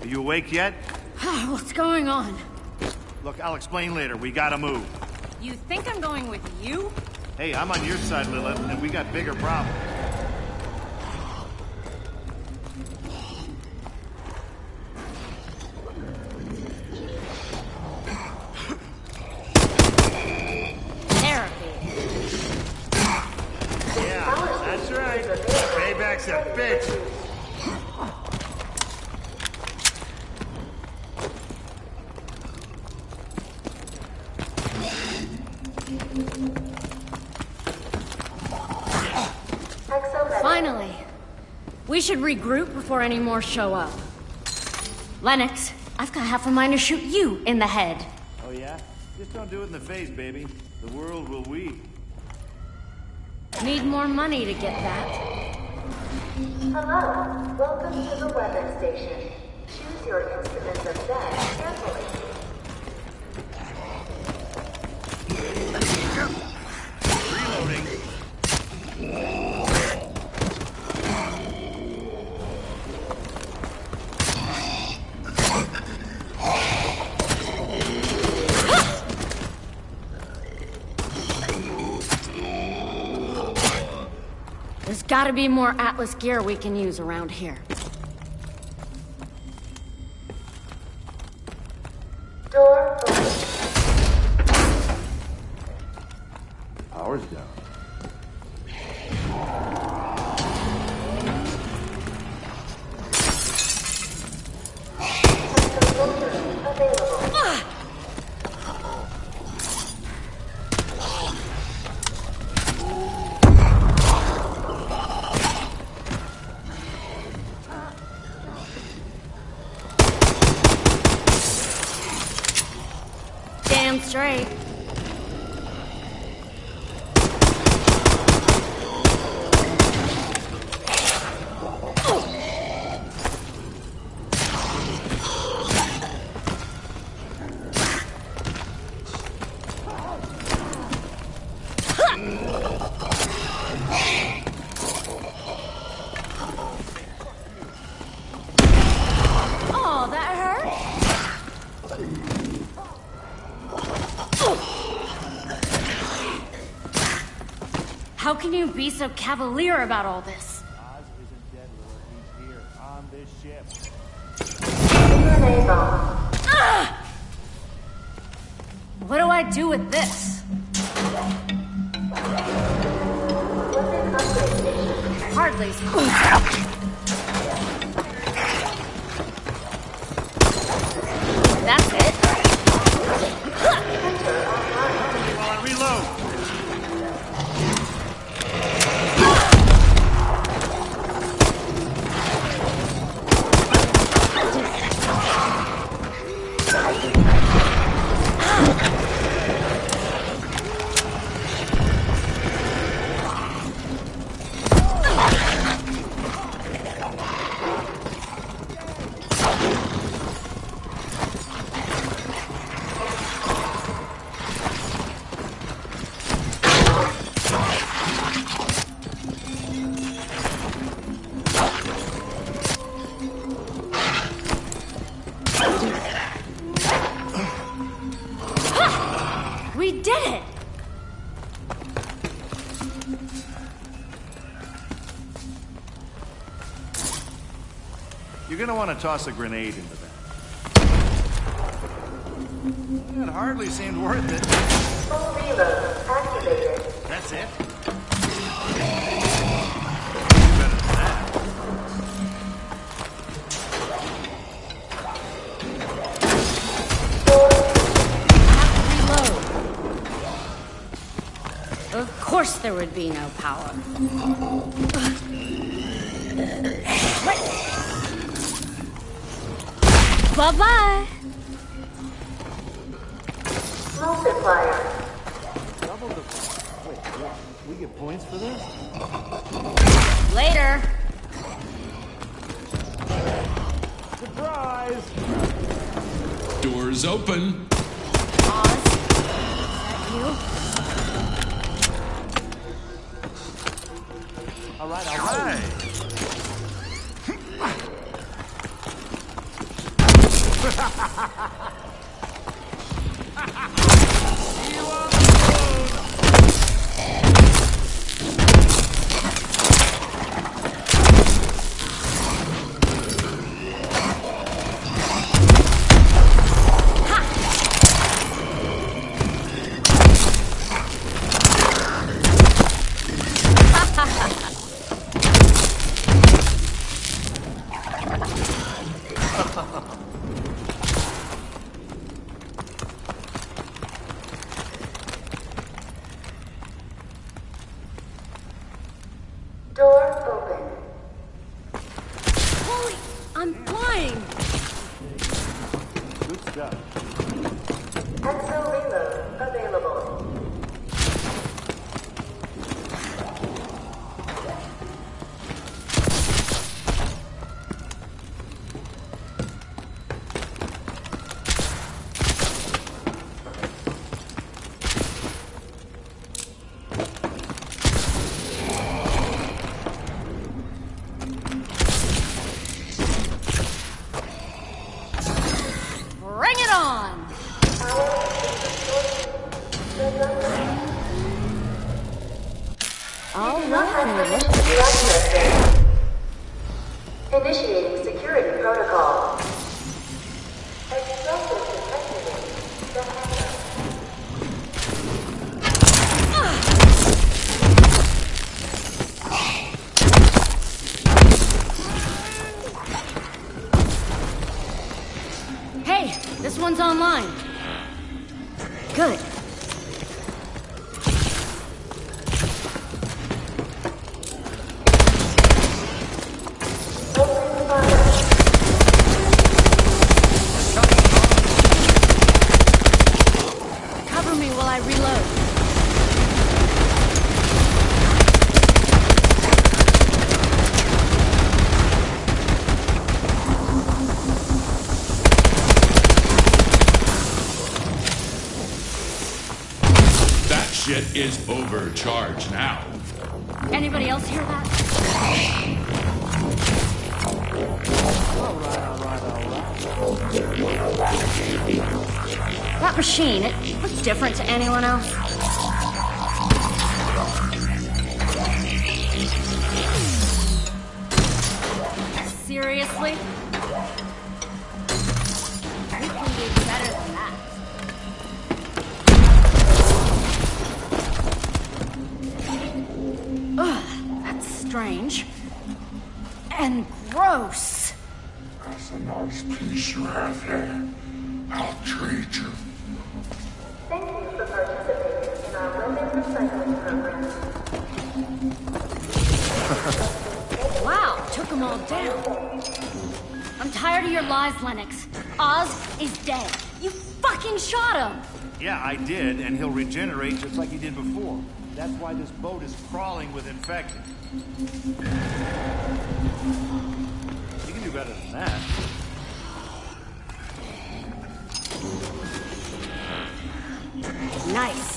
Are you awake yet? What's going on? Look, I'll explain later. We gotta move. You think I'm going with you? Hey, I'm on your side, Lilith, and we got bigger problems. Payback's a bitch! Finally. We should regroup before any more show up. Lennox, I've got half a mind to shoot you in the head. Oh yeah? Just don't do it in the face, baby. The world will weep. Need more money to get that. Hello, welcome to the weapon station. Choose your instrument of death carefully. Reloading. There's gotta be more Atlas gear we can use around here. Door open. Power's down. Available. Damn straight. Oh, that hurt? How can you be so cavalier about all this? Oz isn't dead, Lilith. He's here, on this ship. DNA bomb. What do I do with this? Weapon upgrade station. Hardly. That's it. Enter online. While I reload. We did it! You're gonna want to toss a grenade into that. That hardly seemed worth it. Full reload activated. That's it? Better than that. Reload. Of course there would be no power. Bye-bye. Multiplier. Double the... Wait, what? We get points for this? Later. Surprise! Doors open. Oz, is that you? All right, all right. Door open. Holy, I'm flying! Good stuff. Exo reload available. Bring it on! All right, Initiating security protocol. Explosive detected. The hangar. Hey, this one's online. Good. Open fire. Cover me while I reload. That shit is overcharged now. Anybody else hear that? That machine, it looks different to anyone else. Seriously? You can do better than that. Ugh, that's strange. And gross. That's a nice piece you have there. I'll trade you. Thank you for participating in our weapons recycling program. Wow, took them all down. I'm tired of your lies, Lennox. Oz is dead. You fucking shot him! Yeah, I did, and he'll regenerate just like he did before. That's why this boat is crawling with infected. You can do better than that. Nice.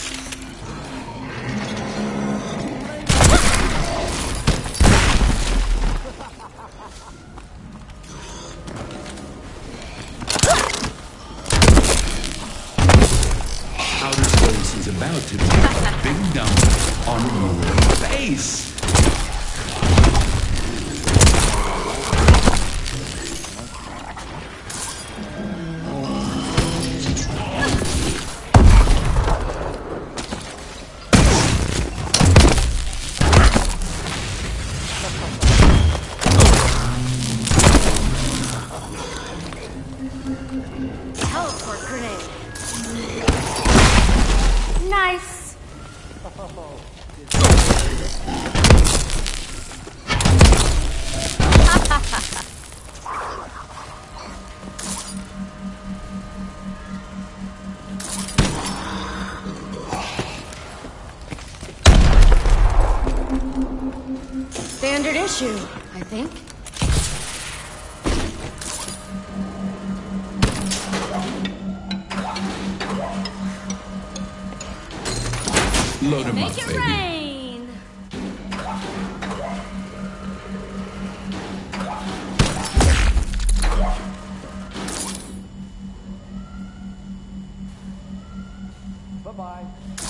Outer space is about to be a big dump on your face. Teleport grenade. Nice. Standard issue, I think. Load 'em up, Make it baby. rain. Bye-bye.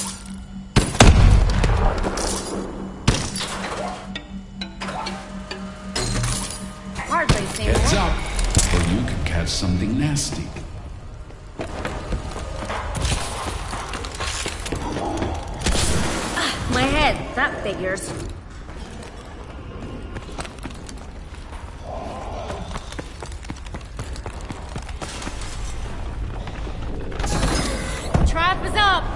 Hardly seems Heads like up, or you could catch something nasty. my head. That figures. Trap is up.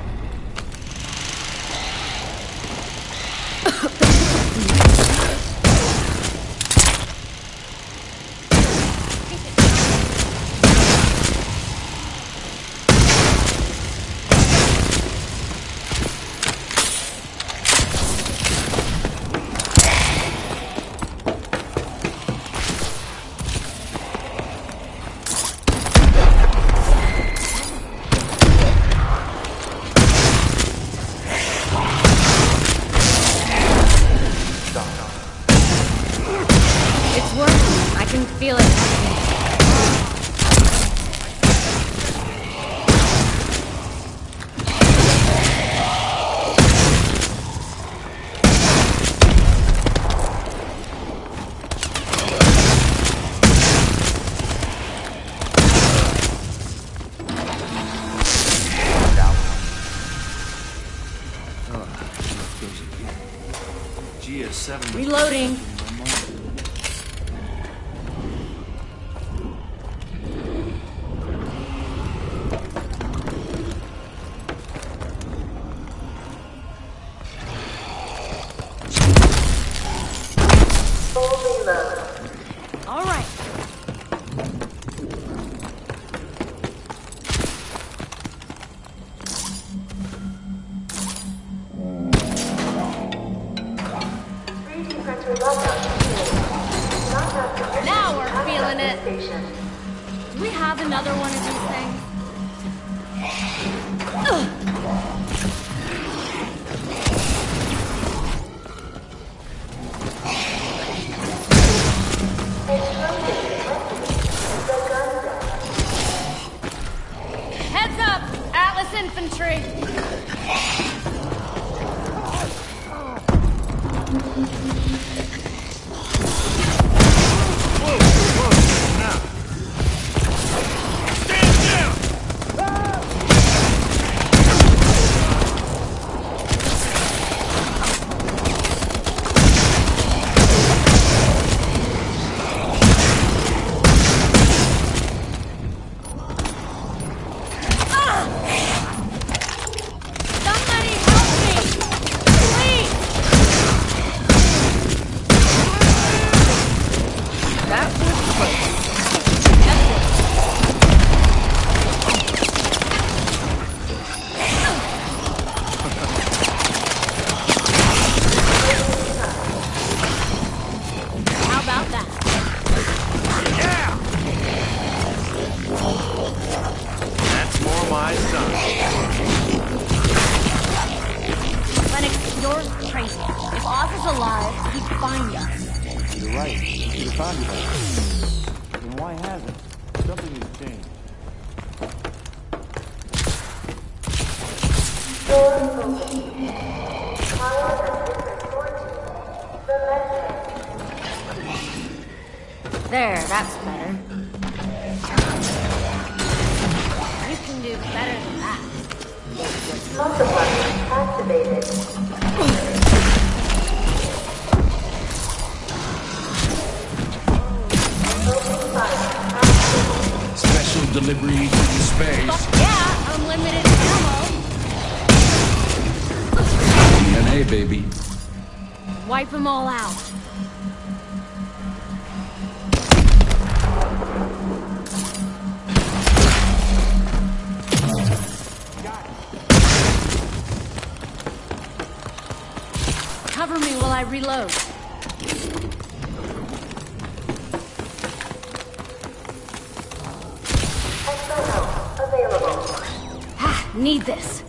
It's working. I can feel it. GS7. Reloading. Full reload. All right. Now we're feeling it. Do we have another one of these things? Heads up, Atlas Infantry. Somebody help me! Please! That was quick. How about that? Yeah! That's more my son. Lennox, you're crazy. If Oz is alive, he'd find us. You're right. He should have found you by now. Then why hasn't? Something has changed. There, that's better. You can do better than that. Multiplier activated. Open fire. Special delivery to space. Fuck yeah, unlimited ammo. DNA, baby. Wipe them all out. Cover me while I reload. Extra help available. Ah, need this.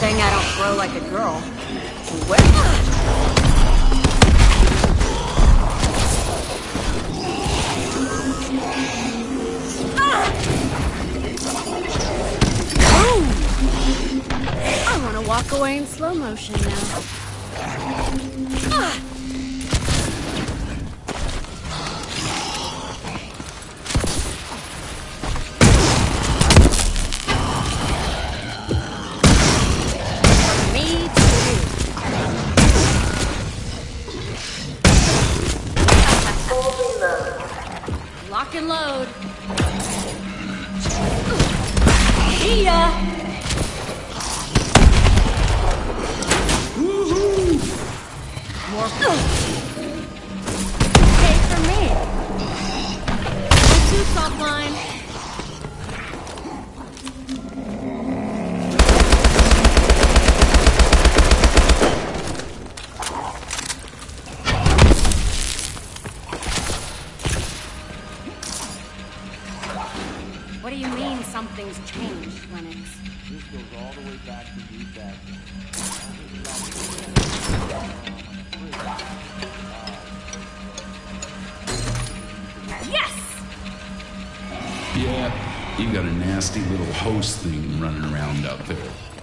thing I don't throw like a girl. Where? I want to walk away in slow motion now. Me too. Lock and load. See ya. More okay for me. Too soft line. What do you mean something's changed, Lennox? This goes all the way back to feedback. Yes! Yeah, you got a nasty little host thing running around out there.